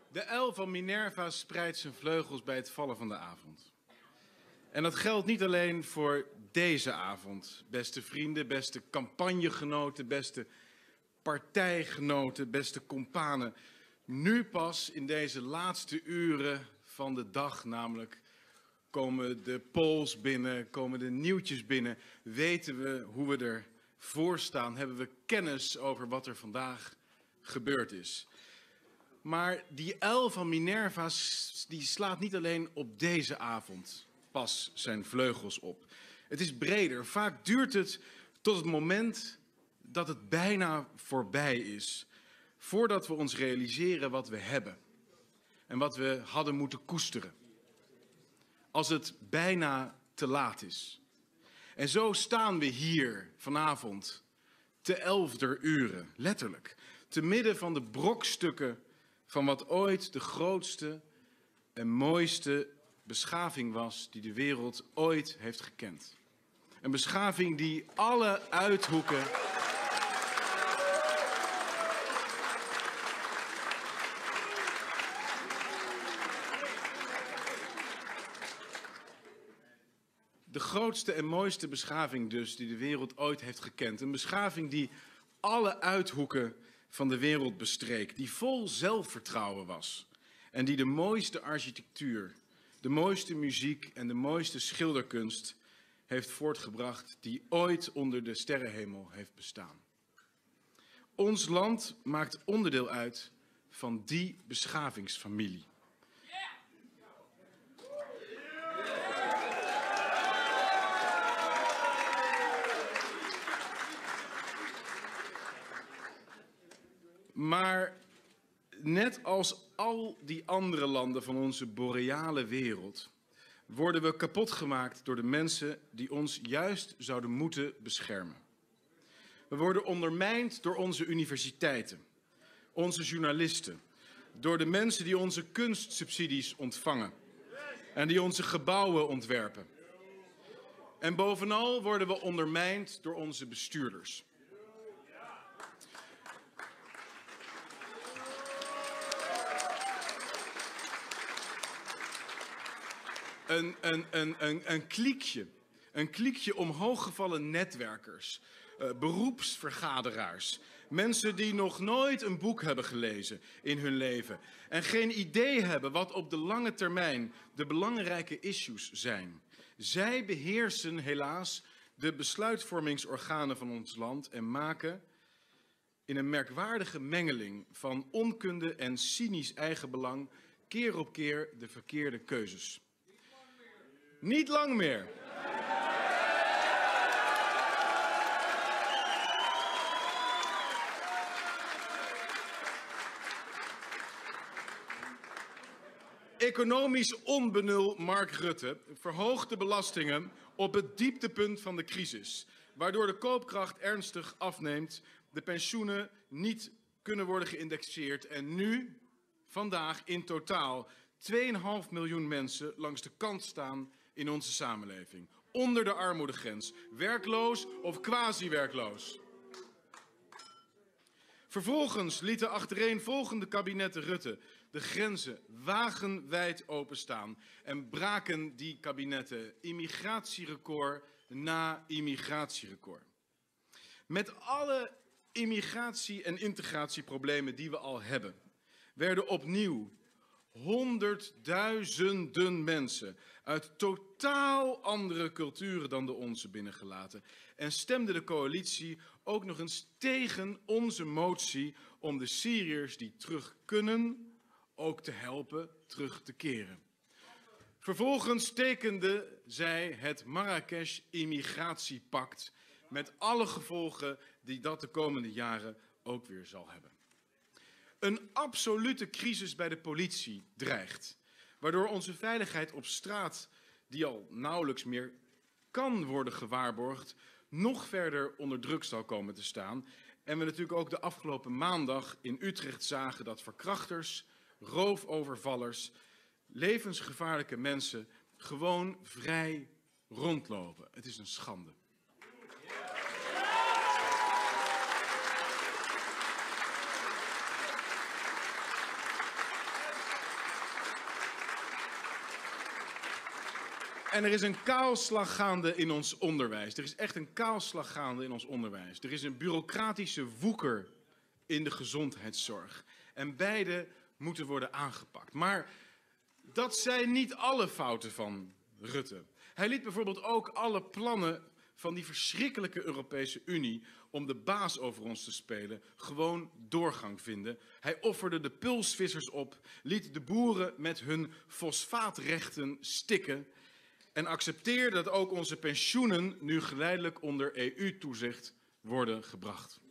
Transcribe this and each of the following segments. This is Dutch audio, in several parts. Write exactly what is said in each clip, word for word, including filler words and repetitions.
De uil van Minerva spreidt zijn vleugels bij het vallen van de avond. En dat geldt niet alleen voor deze avond. Beste vrienden, beste campagnegenoten, beste partijgenoten, beste companen. Nu pas in deze laatste uren van de dag namelijk komen de polls binnen, komen de nieuwtjes binnen. Weten we hoe we ervoor staan, hebben we kennis over wat er vandaag gebeurd is. Maar die uil van Minerva die slaat niet alleen op deze avond pas zijn vleugels op. Het is breder. Vaak duurt het tot het moment dat het bijna voorbij is. Voordat we ons realiseren wat we hebben. En wat we hadden moeten koesteren. Als het bijna te laat is. En zo staan we hier vanavond te elfder uren, letterlijk. Te midden van de brokstukken van wat ooit de grootste en mooiste beschaving was die de wereld ooit heeft gekend. Een beschaving die alle uithoeken De grootste en mooiste beschaving dus die de wereld ooit heeft gekend. Een beschaving die alle uithoeken van de wereld bestreek. Die vol zelfvertrouwen was. En die de mooiste architectuur, de mooiste muziek en de mooiste schilderkunst heeft voortgebracht die ooit onder de sterrenhemel heeft bestaan. Ons land maakt onderdeel uit van die beschavingsfamilie. Maar net als al die andere landen van onze boreale wereld worden we kapot gemaakt door de mensen die ons juist zouden moeten beschermen. We worden ondermijnd door onze universiteiten, onze journalisten, door de mensen die onze kunstsubsidies ontvangen en die onze gebouwen ontwerpen. En bovenal worden we ondermijnd door onze bestuurders. Een, een, een, een, een kliekje, een kliekje omhooggevallen netwerkers, uh, beroepsvergaderaars. Mensen die nog nooit een boek hebben gelezen in hun leven. En geen idee hebben wat op de lange termijn de belangrijke issues zijn. Zij beheersen helaas de besluitvormingsorganen van ons land en maken in een merkwaardige mengeling van onkunde en cynisch eigenbelang keer op keer de verkeerde keuzes. Niet lang meer. Economisch onbenul Mark Rutte verhoogt de belastingen op het dieptepunt van de crisis, waardoor de koopkracht ernstig afneemt, de pensioenen niet kunnen worden geïndexeerd en nu, vandaag in totaal, twee komma vijf miljoen mensen langs de kant staan in onze samenleving. Onder de armoedegrens, werkloos of quasi-werkloos. Vervolgens lieten achtereenvolgende kabinetten Rutte de grenzen wagenwijd openstaan en braken die kabinetten immigratierecord na immigratierecord. Met alle immigratie- en integratieproblemen die we al hebben, werden opnieuw honderdduizenden mensen uit totaal andere culturen dan de onze binnengelaten. En stemde de coalitie ook nog eens tegen onze motie om de Syriërs die terug kunnen ook te helpen terug te keren. Vervolgens tekende zij het Marrakesh-immigratiepact met alle gevolgen die dat de komende jaren ook weer zal hebben. Een absolute crisis bij de politie dreigt, waardoor onze veiligheid op straat, die al nauwelijks meer kan worden gewaarborgd, nog verder onder druk zal komen te staan. En we natuurlijk ook de afgelopen maandag in Utrecht zagen dat verkrachters, roofovervallers, levensgevaarlijke mensen gewoon vrij rondlopen. Het is een schande. En er is een kaalslag gaande in ons onderwijs. Er is echt een kaalslag gaande in ons onderwijs. Er is een bureaucratische woeker in de gezondheidszorg. En beide moeten worden aangepakt. Maar dat zijn niet alle fouten van Rutte. Hij liet bijvoorbeeld ook alle plannen van die verschrikkelijke Europese Unie om de baas over ons te spelen gewoon doorgang vinden. Hij offerde de pulsvissers op, liet de boeren met hun fosfaatrechten stikken en accepteerde dat ook onze pensioenen nu geleidelijk onder E U-toezicht worden gebracht.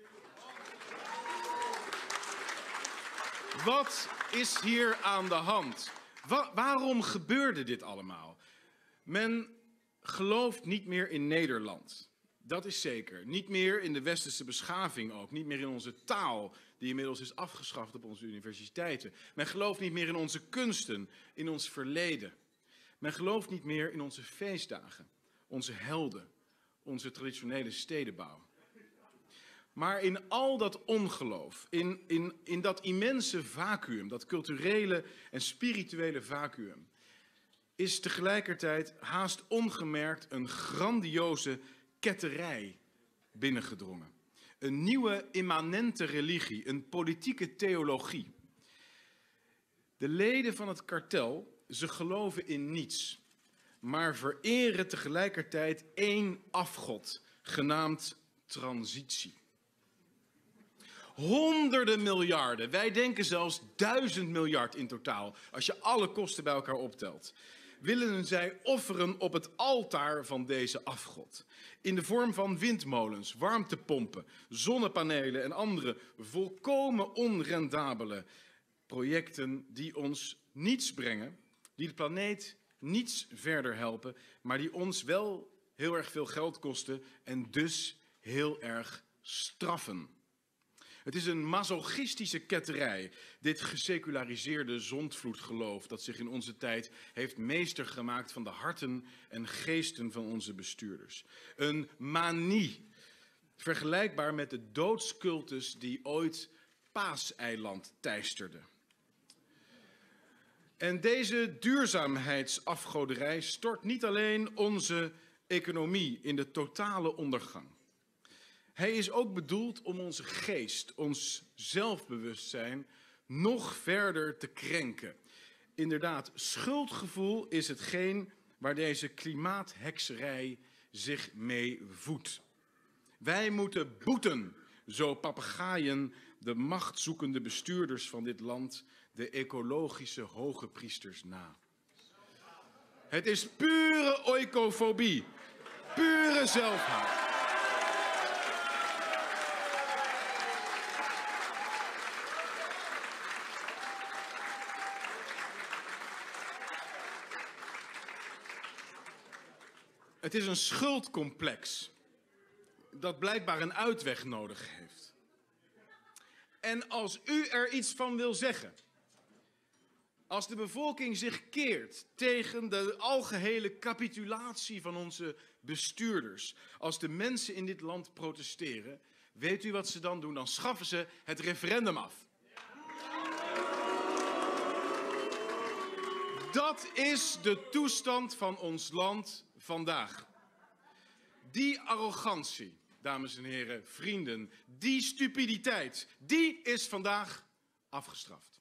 Wat is hier aan de hand? Wa- waarom gebeurde dit allemaal? Men gelooft niet meer in Nederland. Dat is zeker. Niet meer in de westerse beschaving ook. Niet meer in onze taal, die inmiddels is afgeschaft op onze universiteiten. Men gelooft niet meer in onze kunsten, in ons verleden. Men gelooft niet meer in onze feestdagen, onze helden, onze traditionele stedenbouw. Maar in al dat ongeloof, in, in, in dat immense vacuüm, dat culturele en spirituele vacuüm, is tegelijkertijd haast ongemerkt een grandioze ketterij binnengedrongen. Een nieuwe immanente religie, een politieke theologie. De leden van het kartel, ze geloven in niets, maar vereren tegelijkertijd één afgod, genaamd transitie. Honderden miljarden, wij denken zelfs duizend miljard in totaal, als je alle kosten bij elkaar optelt, willen zij offeren op het altaar van deze afgod. In de vorm van windmolens, warmtepompen, zonnepanelen en andere volkomen onrendabele projecten die ons niets brengen, die de planeet niets verder helpen, maar die ons wel heel erg veel geld kosten en dus heel erg straffen. Het is een masochistische ketterij, dit geseculariseerde zondvloedgeloof dat zich in onze tijd heeft meester gemaakt van de harten en geesten van onze bestuurders. Een manie, vergelijkbaar met de doodscultus die ooit Paaseiland teisterde. En deze duurzaamheidsafgoderij stort niet alleen onze economie in de totale ondergang. Hij is ook bedoeld om onze geest, ons zelfbewustzijn, nog verder te krenken. Inderdaad, schuldgevoel is hetgeen waar deze klimaathekserij zich mee voedt. Wij moeten boeten, zo papegaaien de machtzoekende bestuurders van dit land, de ecologische hoge priesters na. Het is pure oikofobie, pure zelfhaat. Het is een schuldcomplex dat blijkbaar een uitweg nodig heeft. En als u er iets van wil zeggen, als de bevolking zich keert tegen de algehele capitulatie van onze bestuurders, als de mensen in dit land protesteren, weet u wat ze dan doen? Dan schaffen ze het referendum af. Dat is de toestand van ons land vandaag. Die arrogantie, dames en heren, vrienden, die stupiditeit, die is vandaag afgestraft.